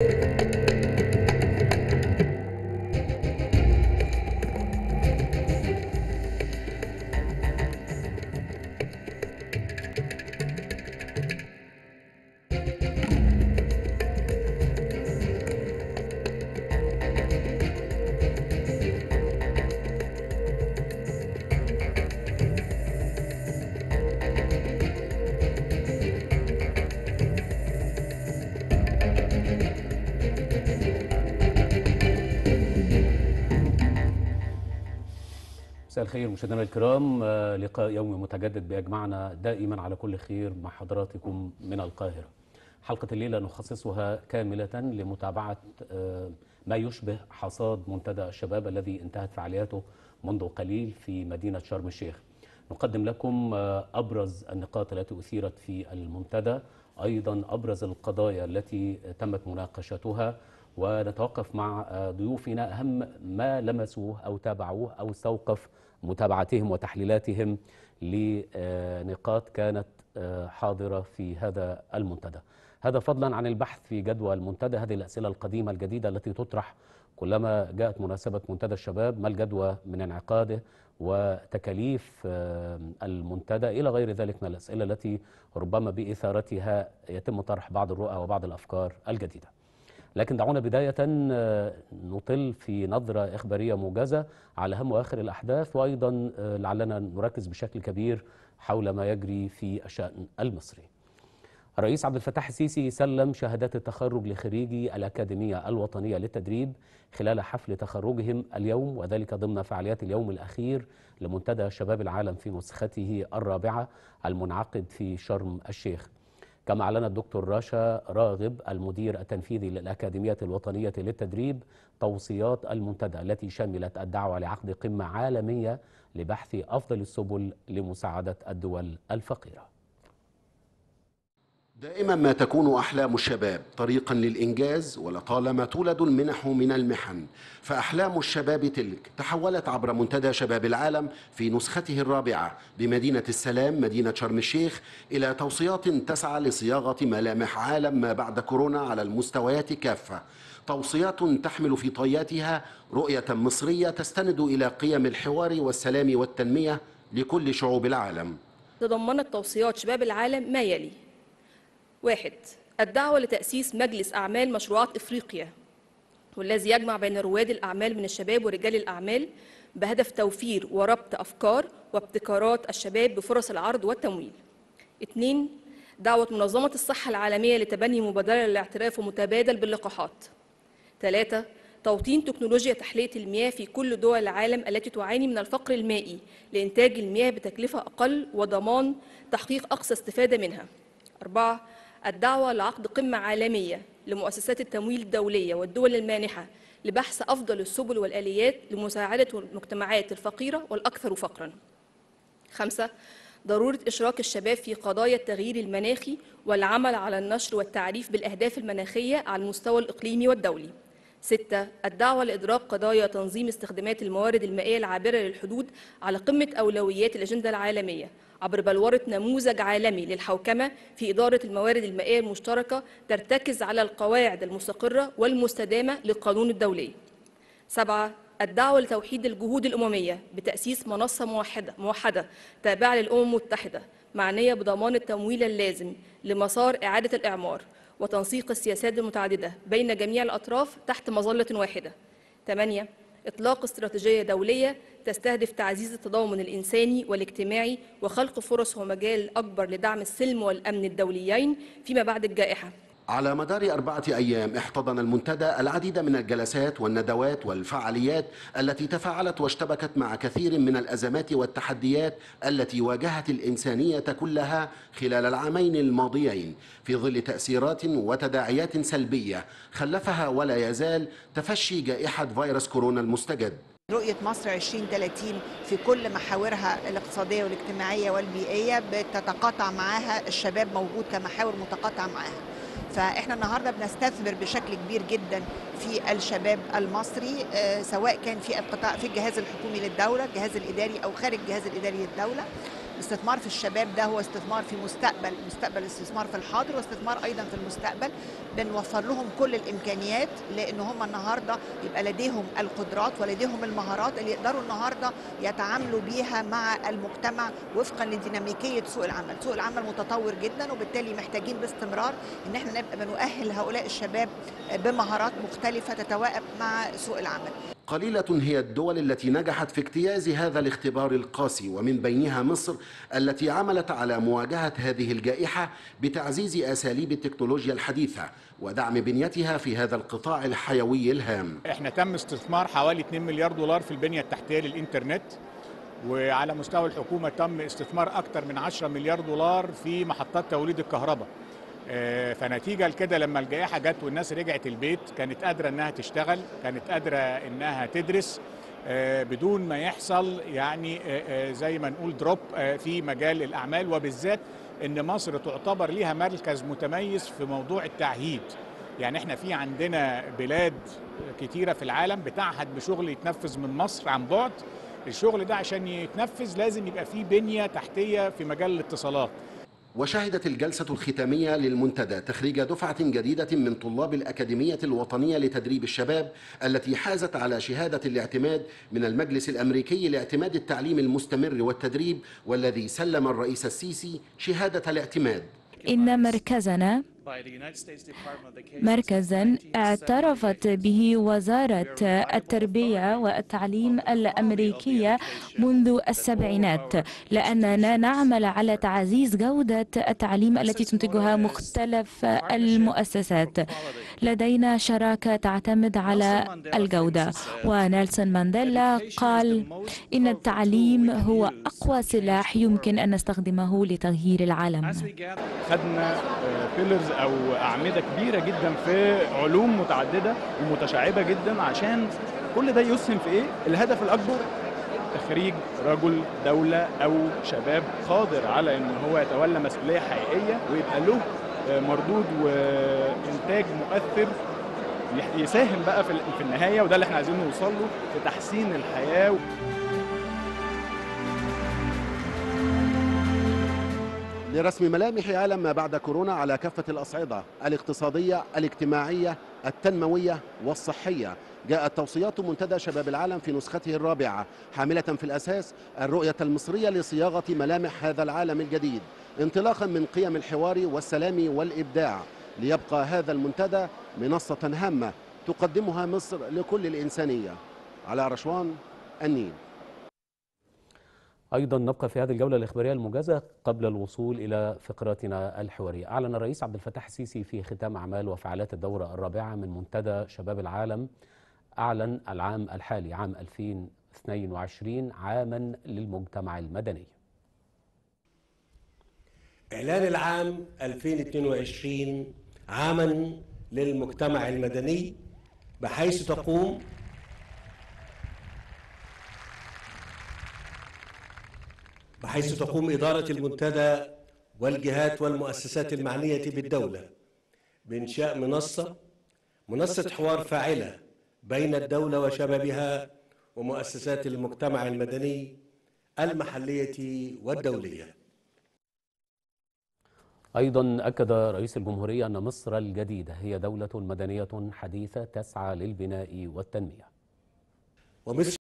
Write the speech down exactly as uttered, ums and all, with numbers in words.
مساء الخير مشاهدينا الكرام، لقاء يومي متجدد بيجمعنا دائما على كل خير مع حضراتكم من القاهرة. حلقة الليلة نخصصها كاملة لمتابعة ما يشبه حصاد منتدى الشباب الذي انتهت فعالياته منذ قليل في مدينة شرم الشيخ. نقدم لكم أبرز النقاط التي أثيرت في المنتدى، أيضا أبرز القضايا التي تمت مناقشتها، ونتوقف مع ضيوفنا أهم ما لمسوه أو تابعوه أو استوقف متابعتهم وتحليلاتهم لنقاط كانت حاضرة في هذا المنتدى. هذا فضلا عن البحث في جدوى المنتدى، هذه الأسئلة القديمة الجديدة التي تطرح كلما جاءت مناسبة منتدى الشباب: ما الجدوى من انعقاده وتكاليف المنتدى إلى غير ذلك من الأسئلة التي ربما بإثارتها يتم طرح بعض الرؤى وبعض الأفكار الجديدة. لكن دعونا بداية نطل في نظرة إخبارية موجزة على أهم وآخر الأحداث، وأيضا لعلنا نركز بشكل كبير حول ما يجري في الشأن المصري. الرئيس عبد الفتاح السيسي سلم شهادات التخرج لخريجي الأكاديمية الوطنية للتدريب خلال حفل تخرجهم اليوم، وذلك ضمن فعاليات اليوم الأخير لمنتدى شباب العالم في نسخته الرابعة المنعقد في شرم الشيخ. كما أعلن الدكتور راشا راغب المدير التنفيذي للأكاديمية الوطنية للتدريب توصيات المنتدى التي شملت الدعوة لعقد قمة عالمية لبحث أفضل السبل لمساعدة الدول الفقيرة. دائما ما تكون أحلام الشباب طريقا للإنجاز، ولطالما تولد المنح من المحن، فأحلام الشباب تلك تحولت عبر منتدى شباب العالم في نسخته الرابعة بمدينة السلام مدينة شرم الشيخ إلى توصيات تسعى لصياغة ملامح عالم ما بعد كورونا على المستويات كافة. توصيات تحمل في طياتها رؤية مصرية تستند إلى قيم الحوار والسلام والتنمية لكل شعوب العالم. تضمنت توصيات شباب العالم ما يلي: واحد، الدعوة لتأسيس مجلس أعمال مشروعات إفريقيا، والذي يجمع بين رواد الأعمال من الشباب ورجال الأعمال بهدف توفير وربط أفكار وابتكارات الشباب بفرص العرض والتمويل. اثنين، دعوة منظمة الصحة العالمية لتبني مبادرة للاعتراف متبادل باللقاحات. ثلاثة، توطين تكنولوجيا تحلية المياه في كل دول العالم التي تعاني من الفقر المائي لإنتاج المياه بتكلفة أقل وضمان تحقيق أقصى استفادة منها. أربعة، الدعوة لعقد قمة عالمية لمؤسسات التمويل الدولية والدول المانحة لبحث أفضل السبل والآليات لمساعدة المجتمعات الفقيرة والأكثر فقراً. خمسة، ضرورة إشراك الشباب في قضايا التغيير المناخي والعمل على النشر والتعريف بالأهداف المناخية على المستوى الإقليمي والدولي. ستة، الدعوة لإدراك قضايا تنظيم استخدامات الموارد المائية العابرة للحدود على قمة أولويات الأجندة العالمية عبر بلورة نموذج عالمي للحوكمة في إدارة الموارد المائية المشتركة ترتكز على القواعد المستقرة والمستدامة للقانون الدولي. سبعة، الدعوة لتوحيد الجهود الأممية بتأسيس منصة موحدة موحدة تابعة للأمم المتحدة معنية بضمان التمويل اللازم لمسار إعادة الإعمار وتنسيق السياسات المتعددة بين جميع الأطراف تحت مظلة واحدة. ثمانية، إطلاق استراتيجية دولية تستهدف تعزيز التضامن الإنساني والاجتماعي وخلق فرص ومجال أكبر لدعم السلم والأمن الدوليين فيما بعد الجائحة. على مدار أربعة أيام احتضن المنتدى العديد من الجلسات والندوات والفعاليات التي تفاعلت واشتبكت مع كثير من الأزمات والتحديات التي واجهت الإنسانية كلها خلال العامين الماضيين في ظل تأثيرات وتداعيات سلبية خلفها ولا يزال تفشي جائحة فيروس كورونا المستجد. رؤية مصر عشرين ثلاثين في كل محاورها الاقتصادية والاجتماعية والبيئية بتتقاطع معها الشباب، موجود كمحاور متقاطعة معها. فاحنا النهارده بنستثمر بشكل كبير جدا في الشباب المصري، سواء كان في القطاع في الجهاز الحكومي للدوله، الجهاز الاداري او خارج الجهاز الاداري للدوله. استثمار في الشباب ده هو استثمار في مستقبل، مستقبل استثمار في الحاضر واستثمار أيضا في المستقبل. بنوفر لهم كل الإمكانيات لأن هم النهاردة يبقى لديهم القدرات ولديهم المهارات اللي يقدروا النهاردة يتعاملوا بيها مع المجتمع وفقا لديناميكية سوق العمل. سوق العمل متطور جدا وبالتالي محتاجين باستمرار ان احنا نبقى بنؤهل هؤلاء الشباب بمهارات مختلفة تتواءم مع سوق العمل. قليلة هي الدول التي نجحت في اجتياز هذا الاختبار القاسي، ومن بينها مصر التي عملت على مواجهة هذه الجائحة بتعزيز أساليب التكنولوجيا الحديثة ودعم بنيتها في هذا القطاع الحيوي الهام. احنا تم استثمار حوالي اتنين مليار دولار في البنية التحتية للإنترنت، وعلى مستوى الحكومة تم استثمار أكثر من عشرة مليار دولار في محطات توليد الكهرباء. فنتيجة لكده لما الجائحة جت والناس رجعت البيت كانت قادرة انها تشتغل، كانت قادرة انها تدرس بدون ما يحصل يعني زي ما نقول دروب في مجال الأعمال، وبالذات ان مصر تعتبر ليها مركز متميز في موضوع التعهيد. يعني احنا في عندنا بلاد كتيرة في العالم بتعهد بشغل يتنفذ من مصر عن بعد. الشغل ده عشان يتنفذ لازم يبقى فيه بنية تحتية في مجال الاتصالات. وشهدت الجلسة الختامية للمنتدى تخريج دفعة جديدة من طلاب الأكاديمية الوطنية لتدريب الشباب التي حازت على شهادة الاعتماد من المجلس الأمريكي لاعتماد التعليم المستمر والتدريب، والذي سلم الرئيس السيسي شهادة الاعتماد. إن مركزنا مركزا اعترفت به وزارة التربية والتعليم الأمريكية منذ السبعينات، لأننا نعمل على تعزيز جودة التعليم التي تنتجها مختلف المؤسسات. لدينا شراكة تعتمد على الجودة، ونيلسون مانديلا قال إن التعليم هو أقوى سلاح يمكن أن نستخدمه لتغيير العالم. خدنا بيلرز او اعمده كبيره جدا في علوم متعدده ومتشعبه جدا عشان كل ده يسهم في ايه؟ الهدف الاكبر تخريج رجل دوله او شباب قادر على ان هو يتولى مسؤوليه حقيقيه ويبقى له مردود وانتاج مؤثر يساهم بقى في النهايه، وده اللي احنا عايزين نوصل له في تحسين الحياه. لرسم ملامح عالم ما بعد كورونا على كافة الأصعدة الاقتصادية، الاجتماعية، التنموية والصحية، جاءت توصيات منتدى شباب العالم في نسخته الرابعة حاملة في الأساس الرؤية المصرية لصياغة ملامح هذا العالم الجديد انطلاقا من قيم الحوار والسلام والإبداع، ليبقى هذا المنتدى منصة هامة تقدمها مصر لكل الإنسانية. على رشوان، النيل. أيضا نبقى في هذه الجولة الإخبارية الموجزة قبل الوصول إلى فقراتنا الحوارية. أعلن الرئيس عبد الفتاح السيسي في ختام أعمال وفعاليات الدورة الرابعة من منتدى شباب العالم، أعلن العام الحالي عام ألفين واثنين وعشرين عاما للمجتمع المدني. إعلان العام ألفين واثنين وعشرين عاما للمجتمع المدني، بحيث تقوم بحيث تقوم إدارة المنتدى والجهات والمؤسسات المعنية بالدولة بإنشاء منصة منصة حوار فاعلة بين الدولة وشبابها ومؤسسات المجتمع المدني المحلية والدولية. أيضا أكد رئيس الجمهورية أن مصر الجديدة هي دولة مدنية حديثة تسعى للبناء والتنمية. ومصر